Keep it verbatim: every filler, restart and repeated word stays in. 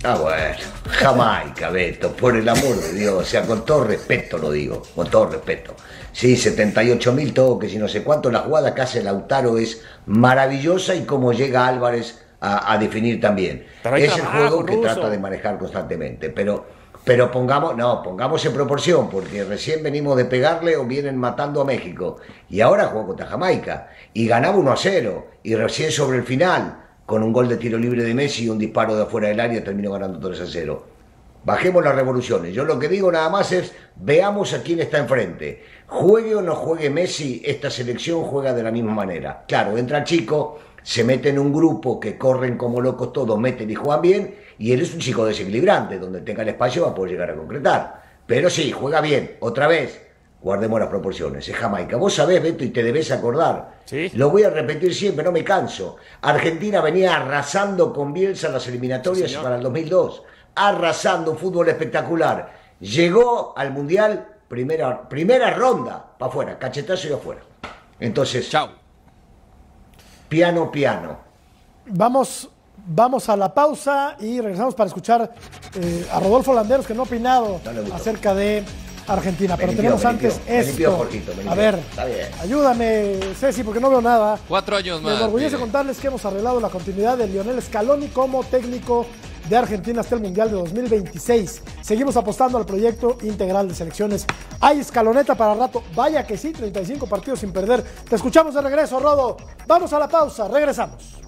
Ah, bueno, Jamaica, Beto, por el amor de Dios, o sea, con todo respeto lo digo, con todo respeto. Sí, setenta y ocho mil toques y no sé cuánto, la jugada que hace Lautaro es maravillosa y cómo llega Álvarez a, a definir también. Es el juego que trata de manejar constantemente, pero, pero pongamos, no, pongamos en proporción, porque recién venimos de pegarle o vienen matando a México, y ahora jugó contra Jamaica, y ganaba uno a cero, y recién sobre el final, con un gol de tiro libre de Messi y un disparo de afuera del área, terminó ganando tres a cero. Bajemos las revoluciones. Yo lo que digo nada más es, veamos a quién está enfrente. Juegue o no juegue Messi, esta selección juega de la misma manera. Claro, entra el chico, se mete en un grupo que corren como locos todos, meten y juegan bien, y él es un chico desequilibrante, donde tenga el espacio va a poder llegar a concretar. Pero sí, juega bien, otra vez. Guardemos las proporciones, es Jamaica. Vos sabés, Beto, y te debés acordar. ¿Sí? Lo voy a repetir siempre, no me canso. Argentina venía arrasando con Bielsa las eliminatorias sí, para el dos mil dos. Arrasando, un fútbol espectacular. Llegó al Mundial, primera, primera ronda, para afuera, cachetazo y afuera. Entonces, chao. Piano, piano. Vamos, vamos a la pausa y regresamos para escuchar eh, a Rodolfo Landeros, que no ha opinado no acerca de Argentina, pero limpió, tenemos me antes limpió, esto. me limpió, Jorgito, me limpió. A ver, está bien. Ayúdame, Ceci, porque no veo nada. Cuatro años más. Me enorgullece mire. contarles que hemos arreglado la continuidad de Lionel Scaloni como técnico de Argentina hasta el Mundial de dos mil veintiséis. Seguimos apostando al proyecto integral de selecciones. Hay escaloneta para rato. Vaya que sí, treinta y cinco partidos sin perder. Te escuchamos de regreso, Rodo. Vamos a la pausa, regresamos.